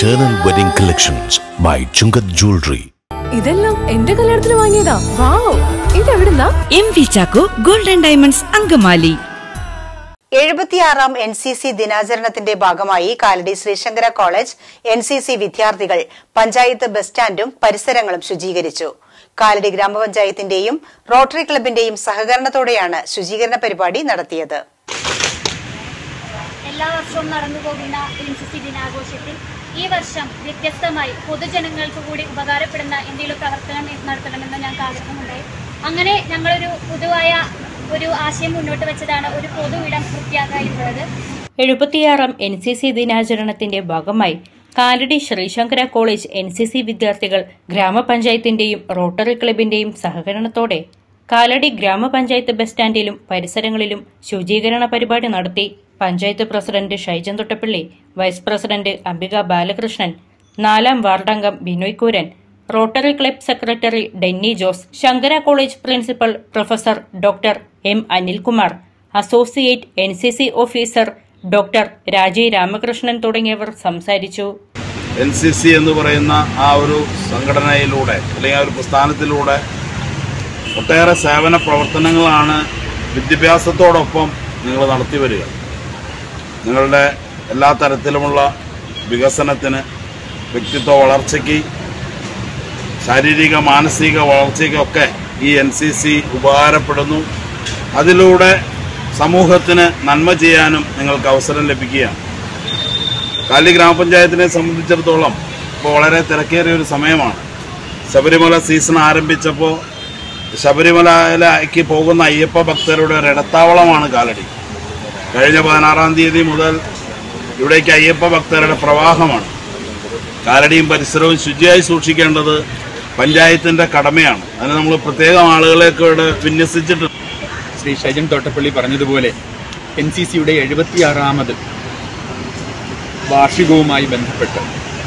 Eternal Wedding Collections by Chungat Jewelry. ഇതെല്ലാം എന്റെ കല്യാണത്തിന് വാങ്ങിയതാ. വാവ്, ഇതെവിടുന്നാ? MV Chaco Golden Diamonds Angamaly. 76ാം NCC ദിനാചരണത്തിന്റെ ഭാഗമായി കാലടി ശ്രീശങ്കര കോളേജ് NCC വിദ്യാർത്ഥികൾ പഞ്ചായത്ത് ബസ് സ്റ്റാൻഡും പരിസരങ്ങളും ശുചീകരിച്ചു. കാലടി ഗ്രാമപഞ്ചായത്തിന്റെയും റോട്ടറി ക്ലബിന്റെയും സഹകരണത്തോടെയാണ് ശുചീകരണ പരിപാടി നടത്തിയത്. എല്ലാ വർഷവും നടന്നുപോകുന്ന NCC ദിനാഘോഷത്തിൽ ഈ വർഷം വ്യത്യസ്തമായി പൊതുജനങ്ങൾക്ക് കൂടി ഉപകാരപ്പെടുന്ന എന്തെങ്കിലും പ്രവർത്തനം നടത്തണമെന്ന് ഞങ്ങൾക്ക് ആഗ്രഹമുണ്ടായി. അങ്ങനെ ഞങ്ങളൊരു പൊതുവായ ഒരു ആശയം മുന്നോട്ട് വെച്ചതാണ് ഒരു പൊതു ഇടം വൃത്തിയാക്കാനുള്ളത്. 76ാം NCC ദിനാചരണത്തിന്റെ ഭാഗമായി കാലടി ശ്രീശങ്കര കോളേജ് NCC വിദ്യാർത്ഥികൾ ഗ്രാമപഞ്ചായത്തിന്റെയും റോട്ടറി ക്ലബിന്റെയും സഹകരണത്തോടെ കാലടി ഗ്രാമപഞ്ചായത്ത് ബസ് സ്റ്റാൻഡിലും പരിസരങ്ങളിലും ശുചീകരണ പരിപാടി നടത്തി. Panchayat president Shaijan Thottappally, vice president Ambika Balakrishnan, 4ാം വാർഡംഗം Binoy Kooran, rotary club secretary Denny Jose, Sankara college principal professor doctor M Anilkumar, associate NCC officer doctor Raji Ramakrishnan തുടങ്ങിയവർ സംസാരിച്ചു. NCC എന്ന് പറയുന്ന ആ ഒരു സംഘടനയിലൂടെ അല്ലെങ്കിൽ ആ ഒരു പ്രസ്ഥാനത്തിലൂടെ ഒട്ടേറെ സേവന പ്രവർത്തനങ്ങളാണ് വിദ്യാഭ്യാസത്തോടൊപ്പം നിങ്ങൾ നടത്തി വരിക. നിങ്ങളുടെ എല്ലാ തരത്തിലുമുള്ള വികസനത്തിന്, വ്യക്തിത്വ വളർച്ചയ്ക്ക്, ശാരീരിക മാനസിക വളർച്ചയ്ക്കൊക്കെ ഈ NCC ഉപകാരപ്പെടുന്നു. അതിലൂടെ സമൂഹത്തിന് നന്മ ചെയ്യാനും നിങ്ങൾക്ക് അവസരം ലഭിക്കുകയാണ്. കാലടി ഗ്രാമപഞ്ചായത്തിനെ സംബന്ധിച്ചിടത്തോളം ഇപ്പോൾ വളരെ തിരക്കേറിയ ഒരു സമയമാണ്. ശബരിമല സീസൺ ആരംഭിച്ചപ്പോൾ ശബരിമലയിലേക്ക് പോകുന്ന അയ്യപ്പ ഭക്തരുടെ ഒരു ഇടത്താവളമാണ് കാലടി. കഴിഞ്ഞ 16ാം തീയതി മുതൽ ഇവിടേക്ക് അയ്യപ്പ ഭക്തരുടെ പ്രവാഹമാണ്. കാലടിയും പരിസരവും ശുചിയായി സൂക്ഷിക്കേണ്ടത് പഞ്ചായത്തിൻ്റെ കടമയാണ്. അതിന് നമ്മൾ പ്രത്യേകം ആളുകളെയൊക്കെ ഇവിടെ വിന്യസിച്ചിട്ടുണ്ട്. ശ്രീ ഷൈജൻ തോട്ടപ്പള്ളി പറഞ്ഞതുപോലെ NCCയുടെ 76ാമത് വാർഷികവുമായി ബന്ധപ്പെട്ട്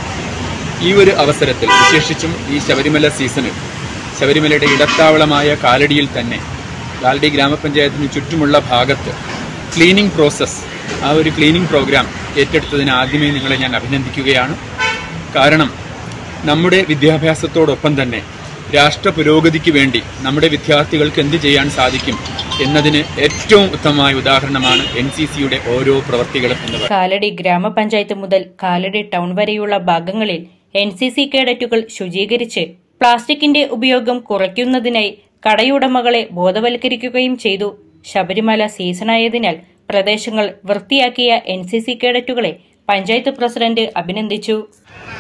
ഈ ഒരു അവസരത്തിൽ വിശേഷിച്ചും ഈ ശബരിമല സീസണിൽ ശബരിമലയുടെ ഇടത്താവളമായ കാലടിയിൽ തന്നെ കാലടി ഗ്രാമപഞ്ചായത്തിന് ചുറ്റുമുള്ള ഭാഗത്ത് ക്ലീനിങ് പ്രോസസ്സ്, ആ ഒരു ക്ലീനിങ് പ്രോഗ്രാം ഏറ്റെടുത്തതിന് ആദ്യമേ നിങ്ങളെ ഞാൻ അഭിനന്ദിക്കുകയാണ്. കാരണം നമ്മുടെ വിദ്യാഭ്യാസത്തോടൊപ്പം തന്നെ രാഷ്ട്ര പുരോഗതിക്ക് വേണ്ടി നമ്മുടെ വിദ്യാർത്ഥികൾക്ക് എന്ത് ചെയ്യാൻ സാധിക്കും എന്നതിന് ഏറ്റവും ഉത്തമമായ ഉദാഹരണമാണ് NCCയുടെ ഓരോ പ്രവൃത്തികളും എന്ന് പറയുന്നത്. കാലടി ഗ്രാമപഞ്ചായത്ത് മുതൽ കാലടി ടൗൺ വരെയുള്ള ഭാഗങ്ങളിൽ NCC കേഡറ്റുകൾ ശുചീകരിച്ച് പ്ലാസ്റ്റിക്കിന്റെ ഉപയോഗം കുറയ്ക്കുന്നതിനായി കടയുടമകളെ ബോധവൽക്കരിക്കുകയും ചെയ്തു. ശബരിമല സീസണായതിനാൽ പ്രദേശങ്ങൾ വൃത്തിയാക്കിയ NCC കേഡറ്റുകളെ പഞ്ചായത്ത് പ്രസിഡന്റ് അഭിനന്ദിച്ചു.